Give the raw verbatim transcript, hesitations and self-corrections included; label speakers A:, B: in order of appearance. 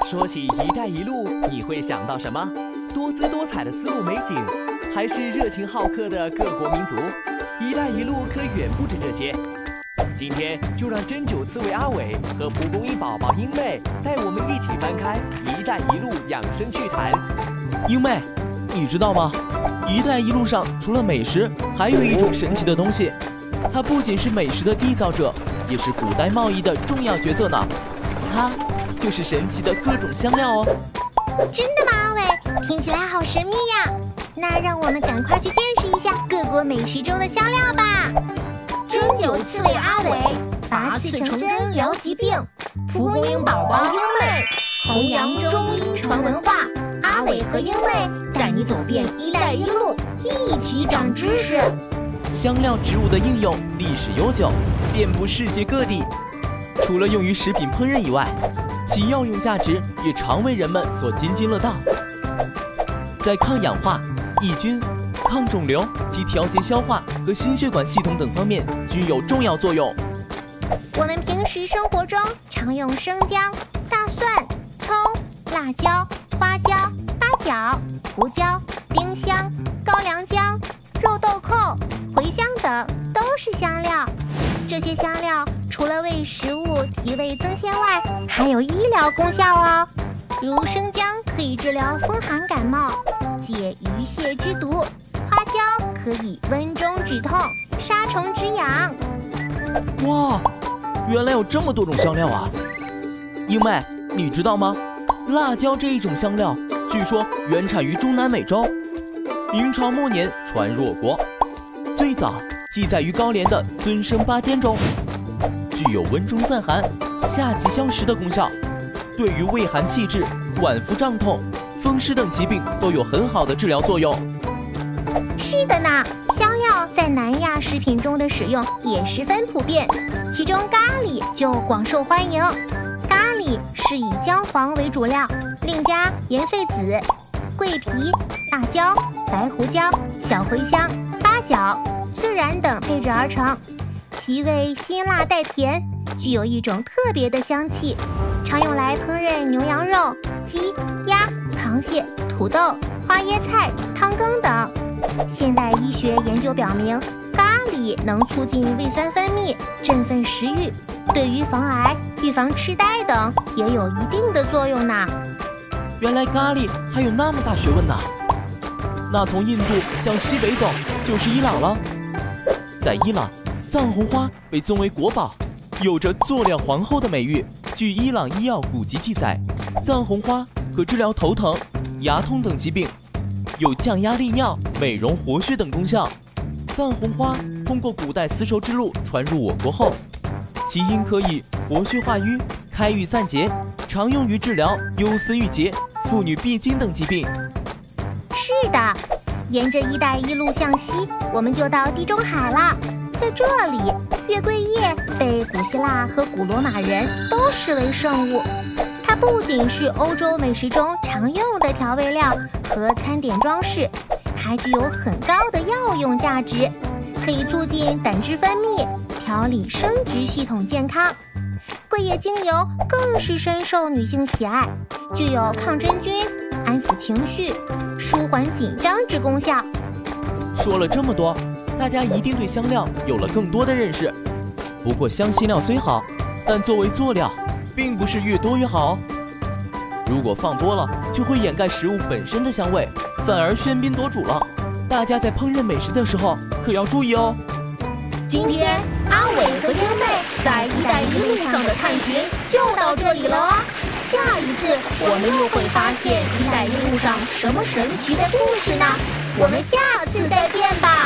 A: 说起“一带一路”，你会想到什么？多姿多彩的丝路美景，还是热情好客的各国民族？“一带一路”可远不止这些。今天就让针灸刺猬阿伟和蒲公英宝宝英妹带我们一起翻开“一带一路”养生趣谈。
B: 英妹，你知道吗？“一带一路”上除了美食，还有一种神奇的东西，它不仅是美食的缔造者，也是古代贸易的重要角色呢。它就是神奇的各种香料哦。
C: 真的吗，阿伟？听起来好神秘呀！那让我们赶快去见识一下各国美食中的香料吧。针灸刺猬阿伟，拔刺成针疗疾病；蒲公英宝宝英妹，弘扬中医传文化。阿伟和英妹带你走遍“一带一路”，一起长知识。
B: 香料植物的应用历史悠久，遍布世界各地。除了用于食品烹饪以外，其药用价值也常为人们所津津乐道。在抗氧化、抑菌、抗肿瘤及调节消化和心血管系统等方面均有重要作用。
C: 我们平时生活中常用生姜、大蒜、葱、辣椒、花椒、八角、胡椒、丁香、高粱姜、肉豆蔻、茴香等都是香料。这些香料除了为食物提味增鲜外，还有医疗功效哦。如生姜可以治疗风寒感冒，解鱼泻之毒；花椒可以温中止痛，杀虫止痒。
B: 哇，原来有这么多种香料啊！英妹，你知道吗？辣椒这一种香料，据说原产于中南美洲，明朝末年传入我国，最早记载于高廉的《尊生八笺》中，具有温中散寒、下气消食的功效，对于胃寒气滞、脘腹胀痛、风湿等疾病都有很好的治疗作用。
C: 是的呢，香料在南亚食品中的使用也十分普遍，其中咖喱就广受欢迎。咖喱是以姜黄为主料，另加盐碎子、桂皮、辣椒、白胡椒、小茴香、八角、孜然等配制而成，其味辛辣带甜，具有一种特别的香气，常用来烹饪牛羊肉、鸡、鸭、螃蟹、土豆、花椰菜、汤羹等。现代医学研究表明，咖喱能促进胃酸分泌，振奋食欲，对于防癌、预防痴呆等也有一定的作用呢。
B: 原来咖喱还有那么大学问呢！那从印度向西北走就是伊朗了。在伊朗，藏红花被尊为国宝，有着佐料皇后的美誉。据伊朗医药古籍记载，藏红花可治疗头疼、牙痛等疾病，有降压利尿、美容活血等功效。藏红花通过古代丝绸之路传入我国后，其因可以活血化瘀、开郁散结，常用于治疗忧思郁结、妇女闭经等疾病。
C: 是的，沿着“一带一路”向西，我们就到地中海了。在这里，月桂叶被古希腊和古罗马人都视为圣物。它不仅是欧洲美食中常用的调味料和餐点装饰，还具有很高的药用价值，可以促进胆汁分泌，调理生殖系统健康。桂叶精油更是深受女性喜爱，具有抗真菌、安抚情绪、舒缓紧张之功效。
B: 说了这么多，大家一定对香料有了更多的认识。不过香辛料虽好，但作为佐料，并不是越多越好。如果放多了，就会掩盖食物本身的香味，反而喧宾夺主了。大家在烹饪美食的时候可要注意哦。
C: 今天阿伟和英妹在“一带一路”上的探寻就到这里了哦。下一次我们又会发现“一带一路”上什么神奇的故事呢？我们下次再见吧。